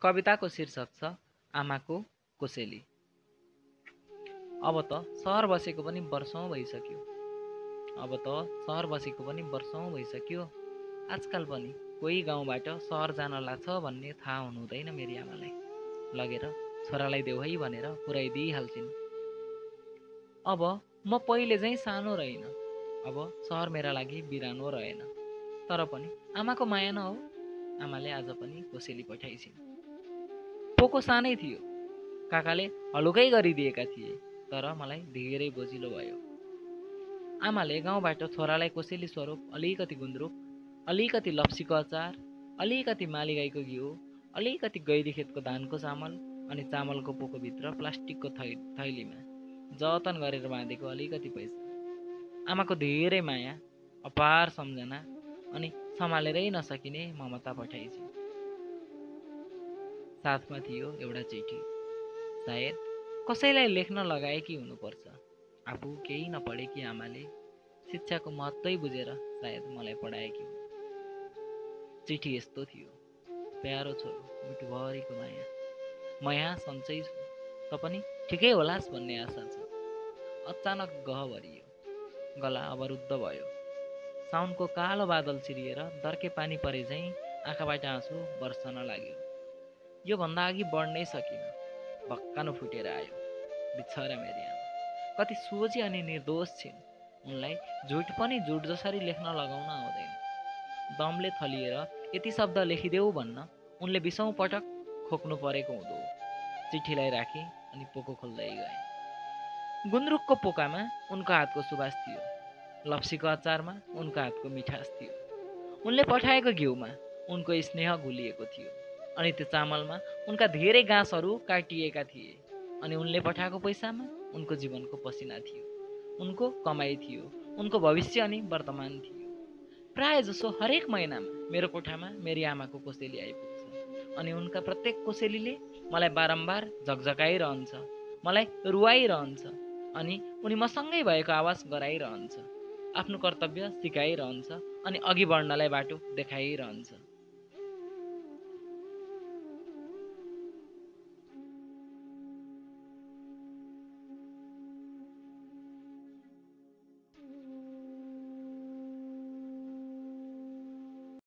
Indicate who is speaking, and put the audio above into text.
Speaker 1: कविताको शीर्षक छ आमाको कोसेली। अब त सहर बसेको पनि वर्षौं भइसक्यो। आजकल पनि कोही गाउँबाट सहर जान लाग्छ भन्ने थाहा हुनुहुँदैन मेरी आमालाई। लगेर छोरालाई देऊ है भनेर पुर्याइदिइहाल्छिन्। अब म पहिले झैँ सानो रहेन। अब सहर मेरा लागि बिरानो रहेन। तर पनि आमाको माया न हो। आमाले आज पनि कोसेली पठाइछिन्। पोको सानै थियो। काकाले हलुकै गरिदिएका थिए, तर मलाई धेरै बोजिलो भयो। आमाले गाउँबाट छोरालाई कोसेली स्वरूप अलिकति गुन्द्रुक, अलिकति लप्सीको अचार, अलिकति मालीगाईको घिउ, अलिकति गैरी खेतको धानको चामल अनि चामलको पोकोभित्र प्लास्टिकको थैलीमा जतन गरेर बाँधेको अलिकति पैसा, आमाको धेरै माया, अपार सम्झना अनि सम्हालेरै नसकिने ममता पठाइछिन्। साथमा थियो एउटा चिठी। सायद कसैलाई लेख्न लगाएकी हुनुपर्छ। आफू केही नपढेकी आमाले शिक्षाको महत्त्वै बुझेर सायद मलाई पढाएकी हुन्। चिठी यस्तो थियो। प्यारो छोरो, मुटुभरिको माया, म यहाँ सन्चै छु, त पनि ठिकै होलास् भन्ने आशा छ। अचानक गह भरियो। गला अवरुद्ध भयो। साउनको कालो बादल छिरिएर दर्के पानी परे झैँ आँखाबाट आँसु बर्सन लाग्यो। यो भन्दा अघि बढ्नै सकिन। भक्कानो फुटेर आयो। बिछरा मेरी आमा कति सोझी अनि निर्दोष छिन्। उनलाई झुट पनि झुट जसरी लेख्न लगाउन आउँदैन। दमले थलिएर यति शब्द लेखिदेऊ भन्न उनले 20औं पटक खोक्नु परेको हुँदो। चिठीलाई राखेँ अनि पोको खोल्दै गएँ। गुन्द्रुकको पोकामा उनको हातको सुवास थियो। लप्सीको अचारमा उनको हातको मिठास थियो। उनले पठाएको घिउमा उनको स्नेह घुलिएको थियो। अनि त्यो चामलमा उनका धेरै गाँसहरू काटिएका थिए। अनि उनले पठाएको पैसामा उनको जीवनको पसिना थियो, उनको कमाई थियो, उनको भविष्य अनि वर्तमान थियो। प्राय जसो हरेक महिनामा मेरो कोठामा मेरी आमाको कोसेली आइपुग्छ। अनि उनका प्रत्येक कोसेलीले मलाई बारम्बार झकझकाइरहन्छ, मलाई रुवाइरहन्छ अनि उनी मसँगै भएको आवाज गराइरहन्छ, आफ्नो कर्तव्य सिकाइरहन्छ अनि अघि बढ्नलाई बाटो देखाइरहन्छ।